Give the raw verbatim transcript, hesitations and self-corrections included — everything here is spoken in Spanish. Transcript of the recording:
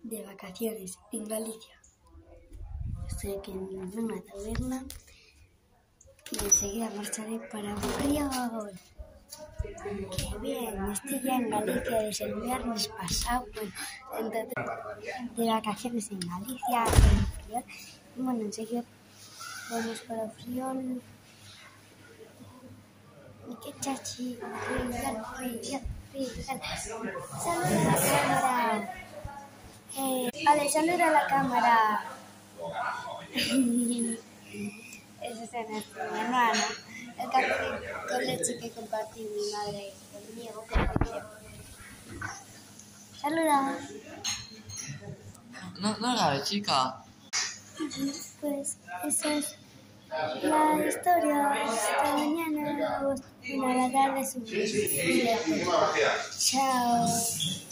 de vacaciones en Galicia. Estoy aquí en una taberna y enseguida marcharé para Borriol. ¡Qué bien! Estoy ya en Galicia desde el viernes pasado. Bueno, entonces, de vacaciones en Galicia, en Borriol. Y bueno, enseguida vamos para Borriol. Y qué chachi, Borriol, Borriol, Borriol. ¡Saluda a la cámara! Eh, vale, saluda a la cámara. Ese es nuestro hermano, el café con leche que compartí mi madre conmigo. Saluda. No, no grabes, chica. Pues esa es la historia de esta mañana. Una tarde, su Chao.